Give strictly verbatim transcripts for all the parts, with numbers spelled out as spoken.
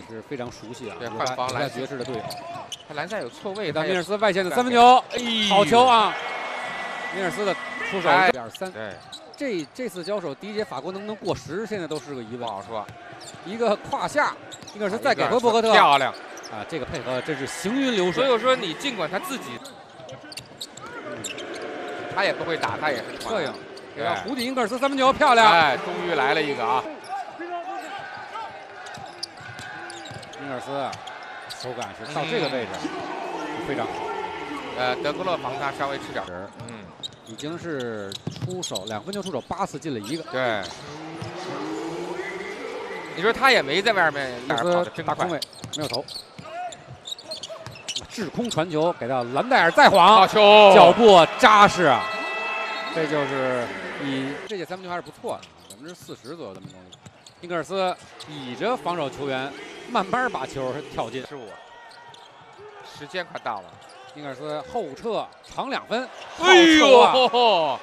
是非常熟悉啊， 对，换防来爵士的队友。 他篮下有错位， 但米尔斯外线的三分球，好球啊！米尔斯的出手一点三。 对， 这这次交手第一节法国能不能过十，现在都是个疑问。 不好说。 一个胯下，应该是再给回博格特， 漂亮啊！这个配合真是行云流水。 所以我说你尽管他自己，嗯、他也不会打，他也是这样。给到胡迪英格尔斯三分球，漂亮！ 哎，终于来了一个啊！ 英格尔斯手感是到这个位置、嗯、非常好。 呃，德格勒防他稍微吃点儿，嗯， 已经是出手两分球出手八次进了一个。 对。你说他也没在外面跑得真快， 大空位没有投，滞空传球给到兰戴尔再晃， 好球， 脚步扎实啊！这就是以这届三分球还是不错的，百分之四十左右的命中率。英格尔斯倚着防守球员，慢慢把球跳进。 失误，时间快到了。 英格尔斯后撤长两分， 哎呦！啊、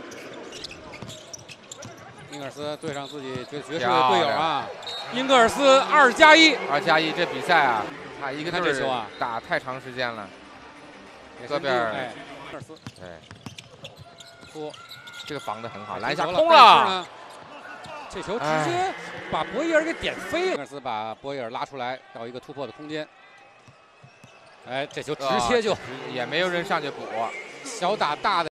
英格尔斯对上自己爵爵士的队友啊！英格尔斯二加一， 二加一，这比赛啊，他一个队球啊打太长时间了。这边， 哎，英格尔斯， 哎， 出， 这个防得很好，篮下空了。 这球直接把博伊尔给点飞了。英格尔斯把博伊尔拉出来到一个突破的空间。哎，这球直接就、 呃、也没有人上去补， 小打大的。